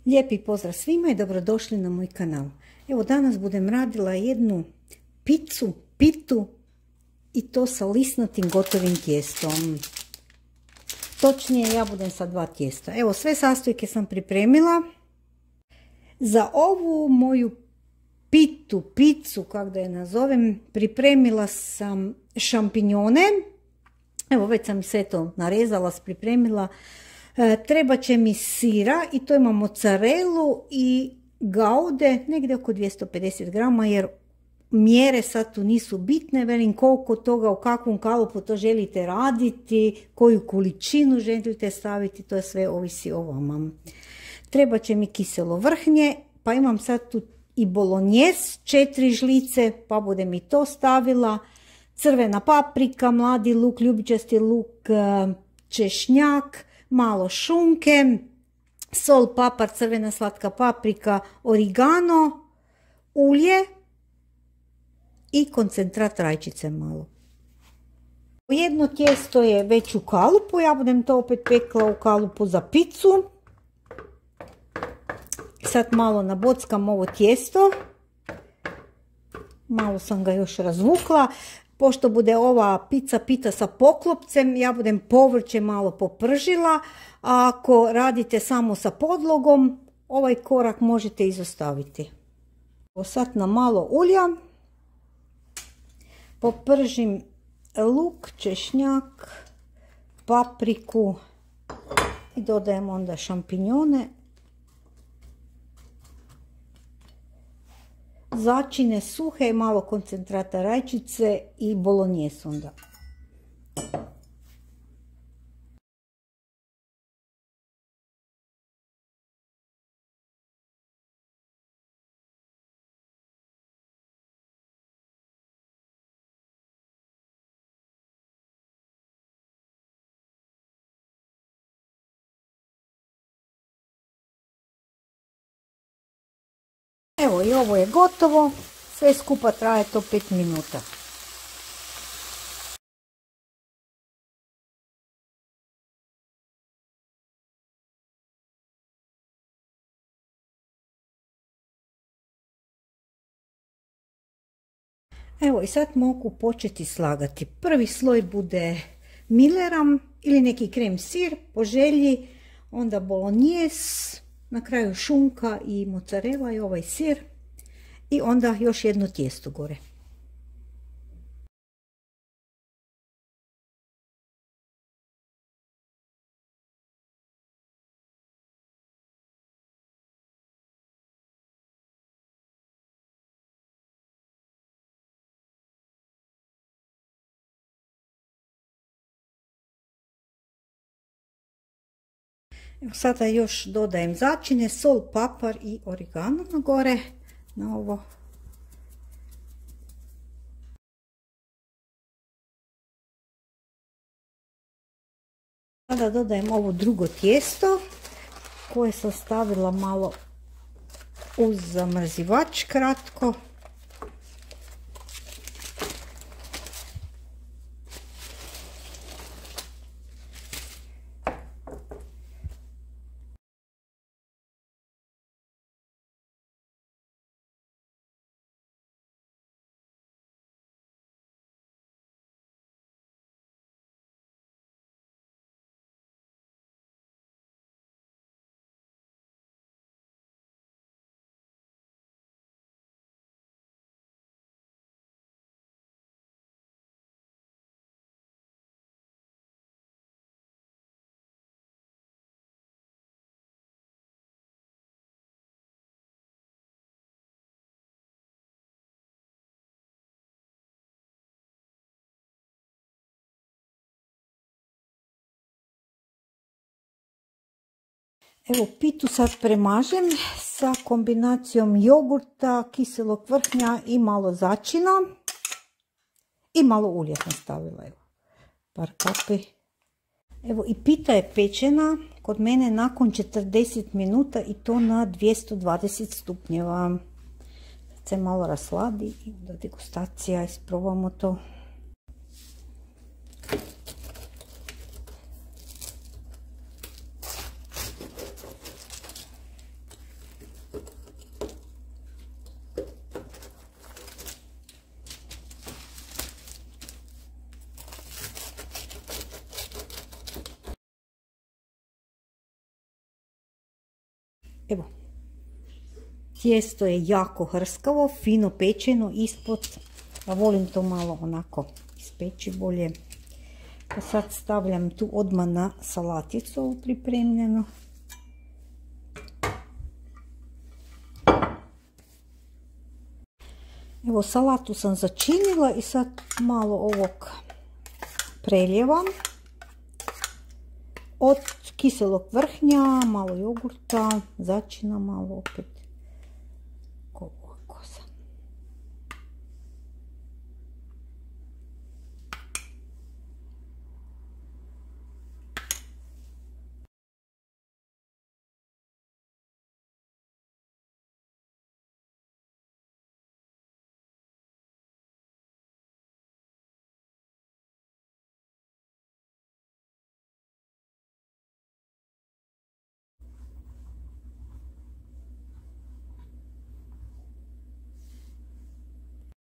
Lijepi pozdrav svima i dobrodošli na moj kanal. Evo danas budem radila jednu pitu i to sa lisnatim gotovim tijestom. Točnije ja budem sa 2 tijesta. Evo sve sastojke sam pripremila. Za ovu moju picu, kako da je nazovem, pripremila sam šampinjone. Evo već sam sve to narezala, pripremila. Treba će mi sira i to imam mozzarelu i gaude, negdje oko 250 grama jer mjere sad tu nisu bitne, velim koliko toga, u kakvom kalupu to želite raditi, koju količinu želite staviti, to sve ovisi o vama. Treba će mi kiselo vrhnje, pa imam sad tu i bolognese, 4 žlice, pa budem i to stavila, crvena paprika, mladi luk, ljubičasti luk, češnjak, malo šunke, sol, papar, crvena slatka paprika, origano, ulje i koncentrat rajčice malo. Jedno tijesto je već u kalupu, ja budem to opet pekla u kalupu za picu. Sad malo nabockam ovo tijesto, malo sam ga još razvukla. Pošto bude ova pita sa poklopcem, ja budem povrće malo popržila, a ako radite samo sa podlogom, ovaj korak možete izostaviti. Sad na malo ulja popržim luk, češnjak, papriku i dodajem onda šampinjone. Začine suhe, malo koncentrata rajčice i bolognese onda. Evo i ovo je gotovo, sve skupa traje to 5 minuta. Evo i sad mogu početi slagati. Prvi sloj bude Milleram ili neki krem sir po želji, onda bolognese, na kraju šunka i mozzarella i ovaj sir i onda još jedno tijesto gore. Evo sada još dodajem začine, sol, papar i origano na gore, na ovo. Sada dodajem ovo drugo tijesto koje sam stavila malo uz zamrzivač kratko. Evo pitu sad premažem sa kombinacijom jogurta, kiselog vrhnja i malo začina. I malo ulja sam stavila, evo, par kapi. Evo i pita je pečena kod mene nakon 40 minuta i to na 220 stupnjeva. Sad se malo rasladi i da degustacija, isprobamo to. Evo, tijesto je jako hrskavo, fino pečeno ispod, a volim to malo onako ispeći bolje. Pa sad stavljam tu odmah na salaticu ovu pripremljenu. Evo, salatu sam začinila i sad malo ovog preljevam. Od kiselog vrhnja, malo jogurta, začina malo opet.